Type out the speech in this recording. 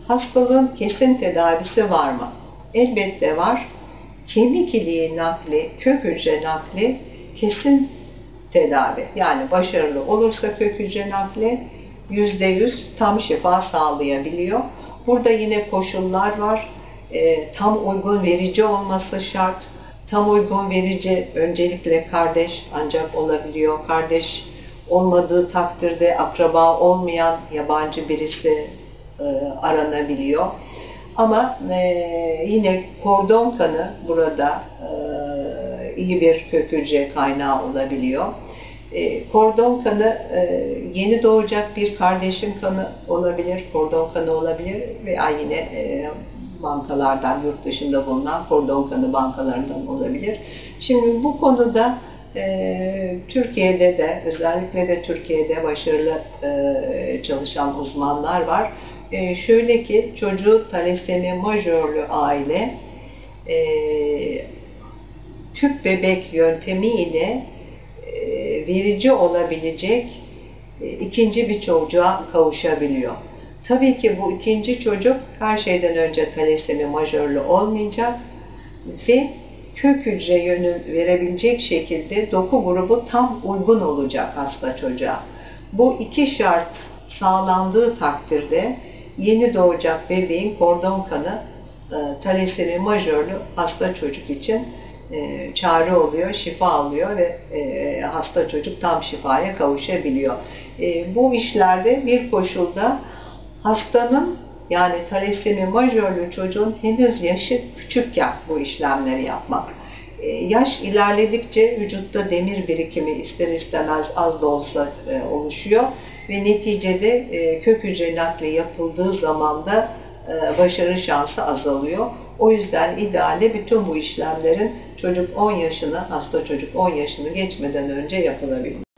hastalığın kesin tedavisi var mı? Elbette var. Kemik iliği nakli, kök hücre nakli kesin tedavi. Yani başarılı olursa kök hücre nakli %100 tam şifa sağlayabiliyor. Burada yine koşullar var. Tam uygun verici olması şart. Tam uygun verici öncelikle kardeş ancak olabiliyor. Kardeş olmadığı takdirde akraba olmayan yabancı birisi aranabiliyor. Ama yine kordon kanı burada iyi bir kök hücre kaynağı olabiliyor. Kordon kanı yeni doğacak bir kardeşin kanı olabilir, kordon kanı olabilir veya yine bankalardan, yurt dışında bulunan kordon kanı bankalarından olabilir. Şimdi bu konuda Türkiye'de de, özellikle de Türkiye'de başarılı çalışan uzmanlar var. Şöyle ki çocuğu talasemi majörlü aile tüp bebek yöntemi ile verici olabilecek ikinci bir çocuğa kavuşabiliyor. Tabii ki bu ikinci çocuk her şeyden önce talasemi majörlü olmayacak ve kök hücre yönü verebilecek şekilde doku grubu tam uygun olacak hasta çocuğa. Bu iki şart sağlandığı takdirde yeni doğacak bebeğin kordon kanı talasemi majörlü hasta çocuk için çare oluyor, şifa alıyor ve hasta çocuk tam şifaya kavuşabiliyor. Bu işlerde bir koşulda hastanın, yani talasemi majörlü çocuğun henüz yaşı küçükken bu işlemleri yapmak. Yaş ilerledikçe vücutta demir birikimi ister istemez az da olsa oluşuyor ve neticede kök hücre nakli yapıldığı zaman da başarı şansı azalıyor. O yüzden ideali bütün bu işlemlerin çocuk 10 yaşını, hasta çocuk 10 yaşını geçmeden önce yapılabilir.